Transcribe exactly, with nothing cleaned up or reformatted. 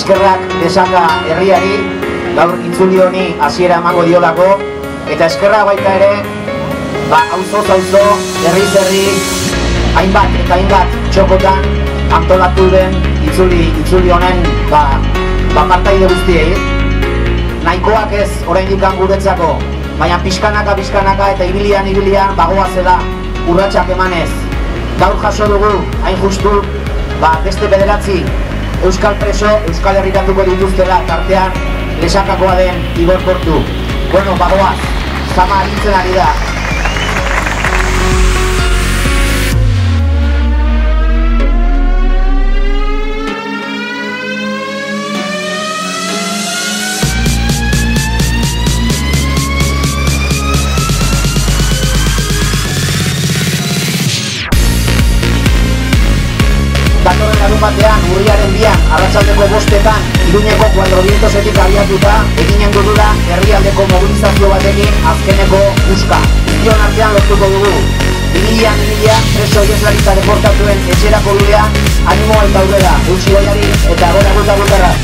eskerrak Lesaka herriari, gaur itzuli honi hasiera emango diolako, eta eskerra baita ere, ba, auzoz auzo, herriz herri, hainbat eta hainbat txokotan antolatu den itzuli, itzuli honen, ba, ba partaide guztiei. Nahikoak ez oraindik guretzako, baina pixkanaka pixkanaka eta ibilian ibilian bagoa zela urratsak emanez. Gaur jaso dugu, hain justu, ba, beste bederatzi euskal preso, euskal herriratuko dituztela, tartean Lesakakoa den Igor Portu. Bueno, bagoaz, zama arintzen ari da. Datorren larun batean, urriaren bian, arratsaldeko bostetan, Iruñeko kuatrobientosetik abiatuta, eginen dugula herrialdeko mobilizazio batekin azkeneko buska. Ion artean lortuko dugu. Irian, irian, preso ieslaritza deportatuen etxerako dudean, animo eta aurrera, Eusi Baiari eta gora guta gutarra.